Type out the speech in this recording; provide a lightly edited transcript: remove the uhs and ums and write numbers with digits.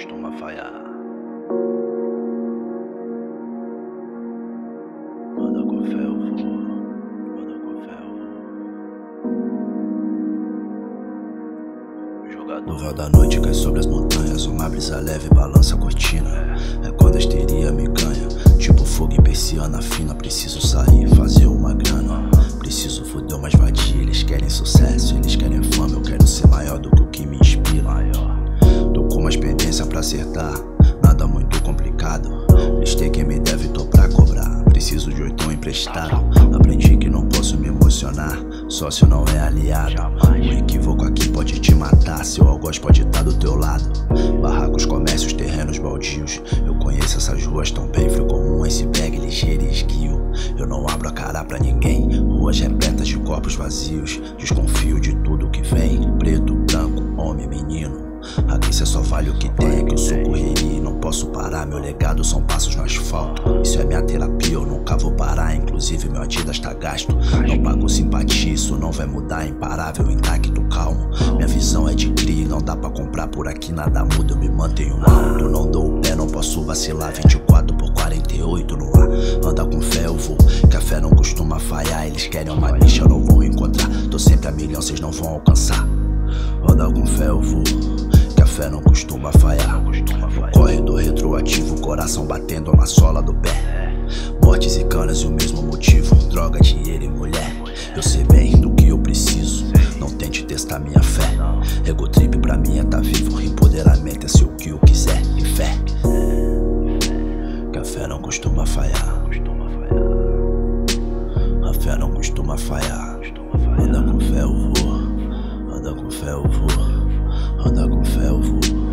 costuma falhar. Manda com fé eu vou, manda com fé eu vou. Jogador. O véu da noite cai sobre as montanhas, uma brisa leve balança a cortina. É quando a histeria me ganha, tipo fogo em persiana fina. Preciso sair, fazer uma grana. Preciso foder umas vadias, eles querem sucesso, eles querem fama. Eu quero ser maior do que o que me inspira. Tô com umas pendências pra acertar, nada muito complicado. Eles têm quem me deve, tô pra cobrar. Preciso de 8 emprestado. Aprendi que não posso me emocionar, sócio não é aliado. O equívoco aqui pode te matar, seu algoz pode estar do teu lado. Barracos, comércios, terrenos baldios, eu conheço essas ruas tão bem. Fui como um iceberg ligeiro e esguio. Eu não abro a cara pra ninguém, ruas repletas de corpos vazios. Desconfio de tudo que vem, preto, branco, homem, menino. Aqui cê só vale o que tem, é que eu sou correria e não posso parar. Meu legado são passos no asfalto, isso é minha terapia, eu nunca vou parar. Inclusive meu Adidas tá gasto, não pago simpatia, isso não vai mudar. Imparável, intacto, calmo, minha visão é de cria, não dá pra comprar por aqui, nada muda, eu me mantenho alto. Não dou o pé, não posso vacilar, 24/48 no ar. Anda com fé eu vou, que a fé não costuma falhar. Eles querem uma bicha, eu não vou encontrar, tô sempre a milhão, cês não vão alcançar. Anda com fé eu vou, que a fé não costuma falhar. O corredor retroativo, coração batendo na sola do pé. Mortes e canas e o mesmo motivo, droga, dinheiro e mulher. Eu sei bem do que eu preciso, não tente testar minha fé. Ego trip pra mim é tá vivo, empoderamento é ser o que eu quiser. E fé, que a fé não costuma falhar. A fé não costuma falhar. Anda com fé eu vou, anda com fé eu vou, anda com fé eu vou.